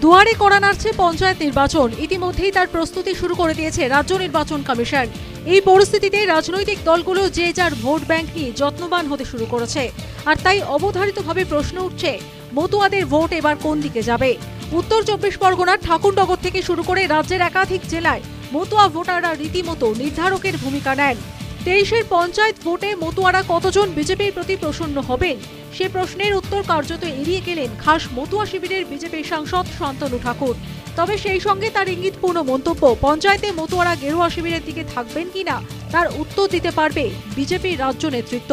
দুয়ারে কড়া নাড়ছে পঞ্চায়েত নির্বাচন। ইতিমধ্যেই তার প্রস্তুতি শুরু করে দিয়েছে রাজ্য নির্বাচন কমিশন। এই পরিস্থিতিতে রাজনৈতিক দলগুলো যে যার ভোট ব্যাংক নিয়ে যত্নবান হতে শুরু করেছে। আর তাই অবধারিতভাবে প্রশ্ন উঠছে, মতুয়াদের ভোট এবার কোন দিকে যাবে। উত্তর 24 পরগনার ঠাকুরনগর থেকে শুরু করে রাজ্যের একাধিক জেলায় মতুয়া ভোটাররা রীতিমতো নির্ধারকের ভূমিকা নেন। 23-এর পঞ্চায়েত ভোটে মতুয়ারা কতজন বিজেপির প্রতি প্রসন্ন হবেন, সে প্রশ্নের উত্তর কার্যত এড়িয়ে গেলেন খাস মতুয়া শিবিরের বিজেপি সাংসদ শান্তনু ঠাকুর। তবে সেই সঙ্গে তার ইঙ্গিতপূর্ণ মন্তব্য, পঞ্চায়েতে মতুয়ারা গেরুয়া শিবিরের দিকে থাকবেন কিনা তার উত্তর দিতে পারবে বিজেপির রাজ্য নেতৃত্ব।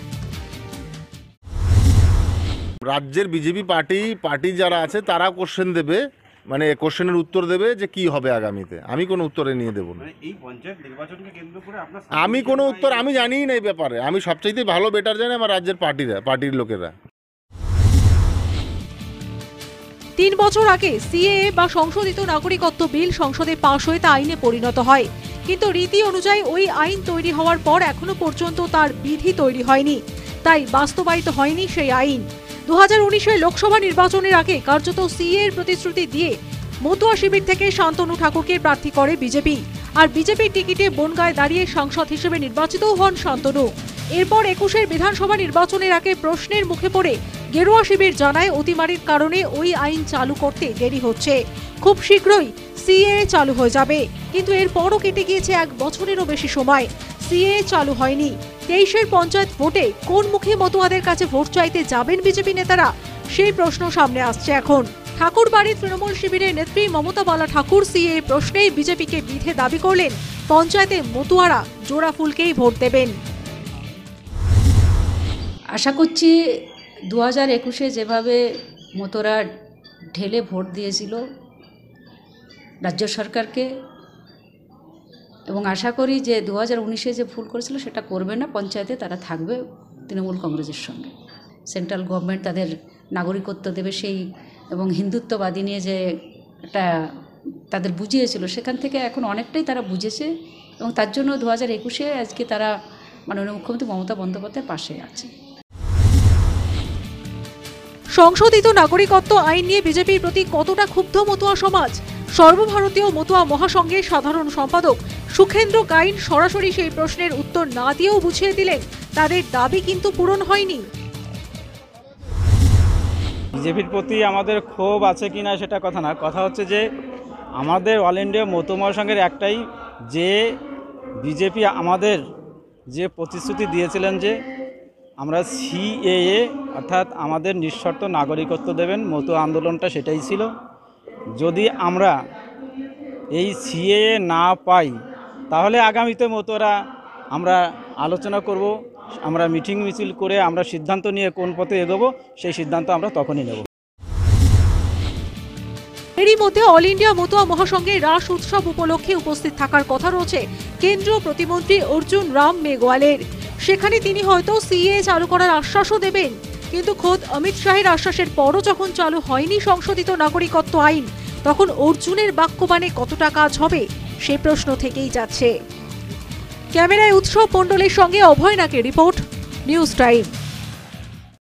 রাজ্যের বিজেপি পার্টি যারা আছে তারা কোশ্চেন দেবে, মানে কোশ্চেনের উত্তর দেবে যে কি হবে আগামীতে। আমি কোনো উত্তরে নিয়ে দেবো না। এই পঞ্চায়েত নির্বাচনকে কেন্দ্র করে আপনার আমি কোনো উত্তর আমি জানিই না এই ব্যাপারে। আমি সবচাইতে ভালো বেটার জানি আমার রাজ্যের পার্টির লোকেরা। 3 বছর আগে সিএএ বা সংশোধিত নাগরিকত্ব বিল সংসদে পাশ হয়ে তা আইনে পরিণত হয়, কিন্তু রীতি অনুযায়ী ওই আইন তৈরি হওয়ার পর এখনো পর্যন্ত তার বিধি তৈরি হয়নি, তাই বাস্তবায়িত হয়নি সেই আইন। 2019-এর লোকসভা নির্বাচনের আগে কার্যত সিএএর প্রতিশ্রুতি দিয়ে মতুয়া শিবির থেকে শান্তনু ঠাকুরকে প্রার্থী করে বিজেপি। আর বিজেপির টিকিটে বনগাঁয় দাঁড়িয়ে সাংসদ হিসেবে নির্বাচিতও হন শান্তনু। এরপর 21-এর বিধানসভা নির্বাচনের আগে প্রশ্নের মুখে পড়ে গেরুয়া শিবির জানায় অতিমারির কারণে ওই আইন চালু করতে দেরি হচ্ছে, খুব শীঘ্রই সিএএ চালু হয়ে যাবে। কিন্তু এরপরও কেটে গিয়েছে 1 বছরেরও বেশি সময়, সিএএ চালু হয়নি। 23-এর পঞ্চায়েত ভোটে কোন মুখে মতুয়াদের কাছে ভোট চাইতে যাবেন বিজেপি নেতারা, সেই প্রশ্ন সামনে আসছে এখন। ঠাকুরবাড়ির তৃণমূল শিবিরের নেত্রী মমতা বালা ঠাকুর সিএএ প্রশ্নেই বিজেপিকে বিধে দাবি করলেন পঞ্চায়েতে মতুয়ারা জোড়া ফুলকেই ভোট দেবেন। আশা করছি 2021-এ যেভাবে মতুয়ারা ঢেলে ভোট দিয়েছিল রাজ্য সরকারকে, এবং আশা করি যে 2019-এ যে ভুল করেছিল সেটা করবে না, পঞ্চায়েতে তারা থাকবে তৃণমূল কংগ্রেসের সঙ্গে। সেন্ট্রাল গভর্নমেন্ট তাদের নাগরিকত্ব দেবে সেই, এবং হিন্দুত্ববাদী নিয়ে যে একটা তাদের বুঝিয়েছিল, সেখান থেকে এখন অনেকটাই তারা বুঝেছে, এবং তার জন্য 2021-এ আজকে তারা মাননীয় মুখ্যমন্ত্রী মমতা বন্দ্যোপাধ্যায়ের পাশে আছে। সংশোধিত নাগরিকত্ব আইন নিয়ে বিজেপির প্রতি কতটা ক্ষুব্ধ মতুয়া সমাজ, সর্বভারতীয় মতুয়া মহাসংঘের সাধারণ সম্পাদক সুখেন্দ্র গাইন সরাসরি সেই প্রশ্নের উত্তর না দিয়েও বুঝিয়ে দিলেন তাদের দাবি কিন্তু পূরণ হয়নি। বিজেপির প্রতি আমাদের ক্ষোভ আছে কিনা সেটা কথা না, কথা হচ্ছে যে আমাদের অল ইন্ডিয়া মতুয়া মহাসংঘের একটাই, যে বিজেপি আমাদের যে প্রতিশ্রুতি দিয়েছিলেন যে আমরা সিএএ অর্থাৎ আমাদের নিঃশর্ত নাগরিকত্ব দেবেন, মতুয়া আন্দোলনটা সেটাই ছিল। যদি আমরা এই সিএএ না পাই তাহলে আগামীতে মতুয়ারা আমরা আলোচনা করব, আমরা মিটিং মিছিল করে আমরা সিদ্ধান্ত নিয়ে কোন পথে এগোবো, সেই সিদ্ধান্ত আমরা তখনই নেব। এরই মধ্যে অল ইন্ডিয়া মতুয়া মহাসংঘের রাস উৎসব উপলক্ষে উপস্থিত থাকার কথা রয়েছে কেন্দ্রীয় প্রতিমন্ত্রী অর্জুন রাম মেঘওয়ালের। সেখানে তিনি হয়তো সিএএ চালু করার আশ্বাসও দেবেন, কিন্তু খোদ অমিত শাহের আশ্বাসের পরও যখন চালু হয়নি সংশোধিত নাগরিকত্ব আইন, তখন অর্জুনের বাক্যবাণে কতটা কাজ হবে সে প্রশ্ন থেকেই যাচ্ছে। ক্যামেরায় উৎসব মণ্ডলের সঙ্গে অভয় নাকের রিপোর্ট, নিউজ টাইম।